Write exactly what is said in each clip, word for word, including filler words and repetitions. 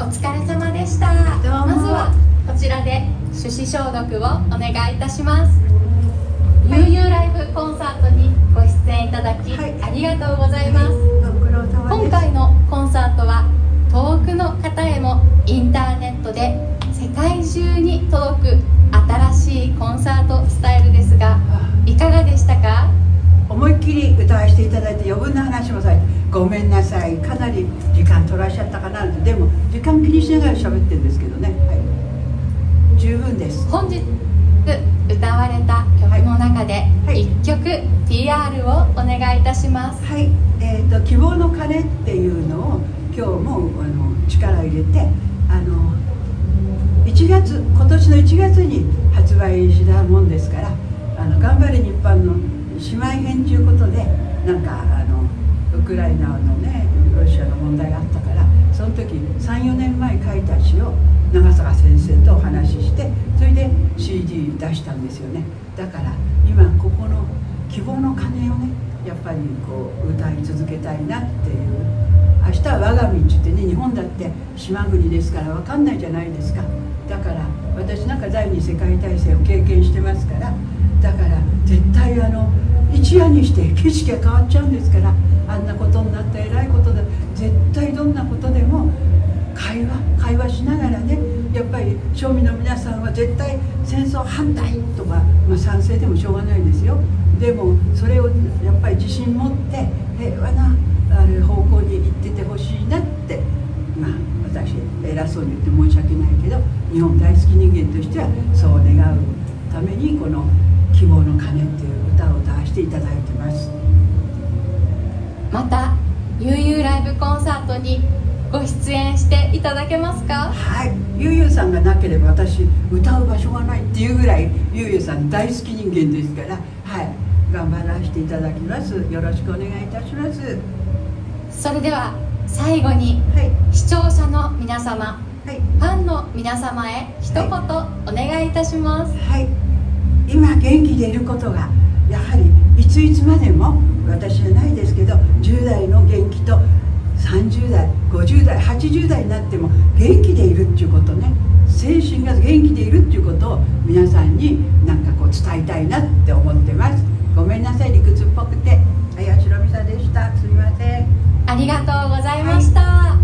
疲れ様でした。まずはこちらで手指消毒をお願いいたします。ゆうゆうライブコンサートにご出演いただき、はい、ありがとうございます。今回のコンサートは遠くの方へもインターネットで世界中に届く新しいコンサートスタイルですが、いかがでしたか？ 思いっきり歌わせていただいて余分な話もされてごめんなさい。かなり時間取らしちゃったかなって。でも時間気にしながら喋ってるんですけどね、はい、十分です。 本日歌われた曲の中でいっきょく ティーアール をお願いいたします。 はい、えーと「希望の鐘」っていうのを今日もあの力を入れて、あのいちがつ今年のいちがつに発売したもんですから、あの頑張れ日本の姉妹編ということで、なんかあのウクライナのねロシアの問題があったから、その時さんよねんまえ書いた詩を長坂先生とお話しして、それで シーディー 出したんですよね。だから今ここの希望の鐘をね、やっぱりこう歌い続けたいなっていう。明日は我が身って言ってね、日本だって島国ですから分かんないじゃないですか。だから私なんか第二次世界大戦を経験してますから、だから絶対あの一夜にして景色が変わっちゃうんですから、あんなことになった偉いことで、絶対どんなことでも会話会話しながらね、やっぱり庶民の皆さんは絶対戦争反対とか、まあ、賛成でもしょうがないですよ。でもそれをやっぱり自信持って平和なあれ方向に行っててほしいなって、まあ私偉そうに言って申し訳ないけど、日本大好き人間としてはそう願うためにこの「希望の鐘」っていう歌を歌わせていただいてます。 またゆうゆうライブコンサートにご出演していただけますか？ はい、ゆうゆうさんがなければ私歌う場所がないっていうぐらいゆうゆうさん大好き人間ですから、はい、頑張らせていただきます。よろしくお願いいたします。 それでは最後に、はい、視聴者の皆様、はい、ファンの皆様へ一言お願いいたします。 はい、今元気でいることがやはりいついつまでも、私じゃないですけどじゅう代の元気とさんじゅう代ごじゅう代はちじゅう代になっても元気でいるっていうことね、精神が元気でいるっていうことを皆さんになんかこう伝えたいなって思ってます。ごめんなさい、理屈っぽくて。林ロミサでした。すみません。 ありがとうございました。はい、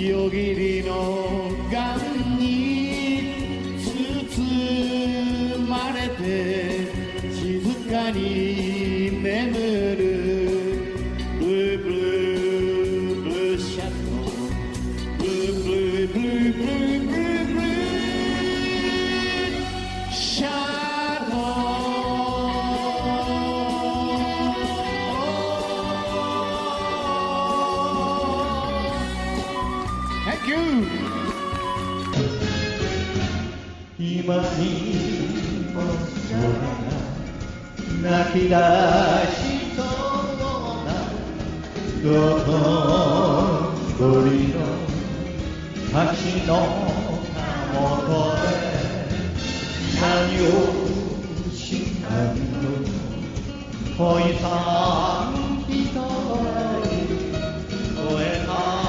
夜霧の岩に包まれて静かに眠るブルーブルーブルーシャドウブルーブルーブルーブルーブルーブルーシャドウ。今にも空が泣き出しそうな道頓堀の橋のたもとで何をしたの恋さん一人声か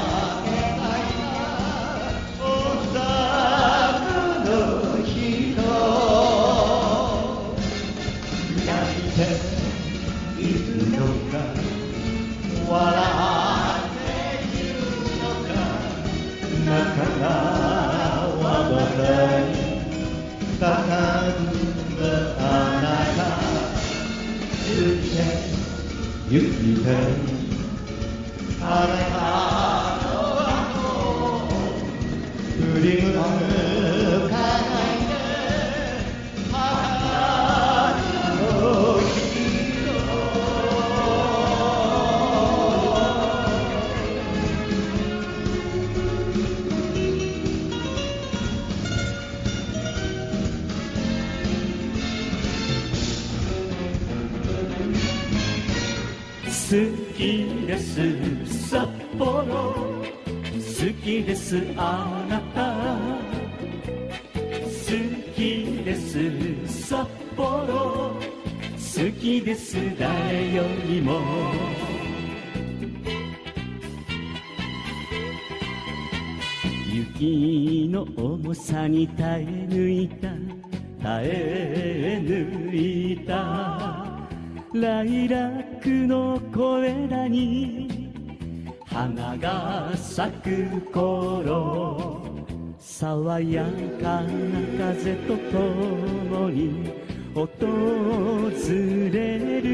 笑っているのか、中がわからない高ぶあなた行って行きたいあなたの後振り向かないで春の日好きです札幌好きですあなた好きです札幌好きです誰よりも月の重さに耐え抜いた耐え抜いたライラックの小枝に花が咲く頃爽やかな風とともに訪れる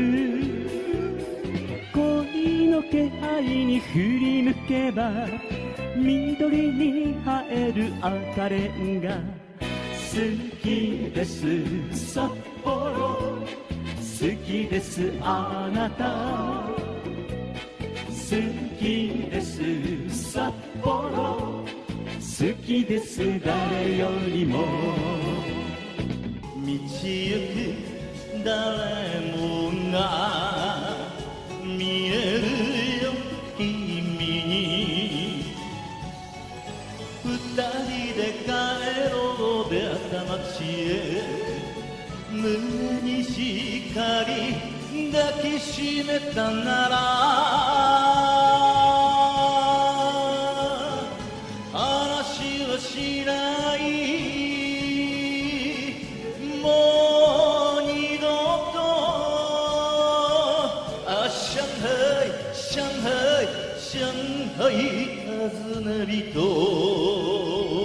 恋の気配に振り向けば緑に映える赤レンガ好きです札幌好きですあなた好きです札幌好きです誰よりも道行く誰もが見えるよ君に二人で帰ろう出会った街へ胸にしっかり抱きしめたなら話はしないもう二度とあ上海上海上海訪ね人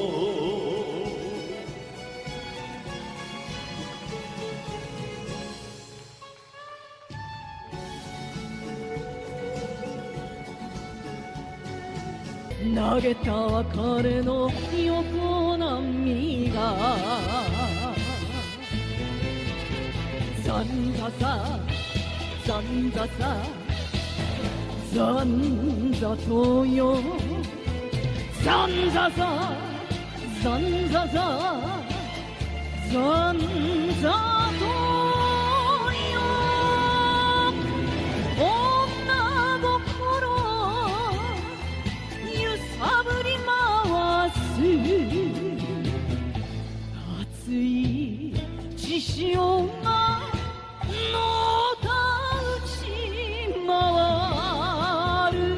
投げた別れの横波がざんざざざんざざざんざとよざんざざざんざざざんざとよ女心揺さぶり回す熱い血潮がのたうち回る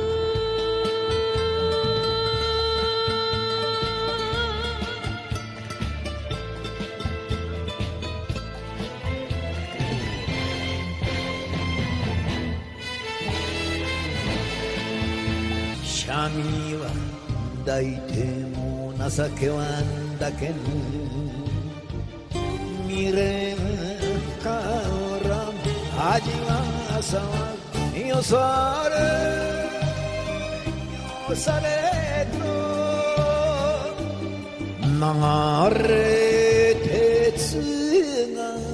シャミは抱いても情けはんだけぬ未練から味はさよされよされと流れ鉄が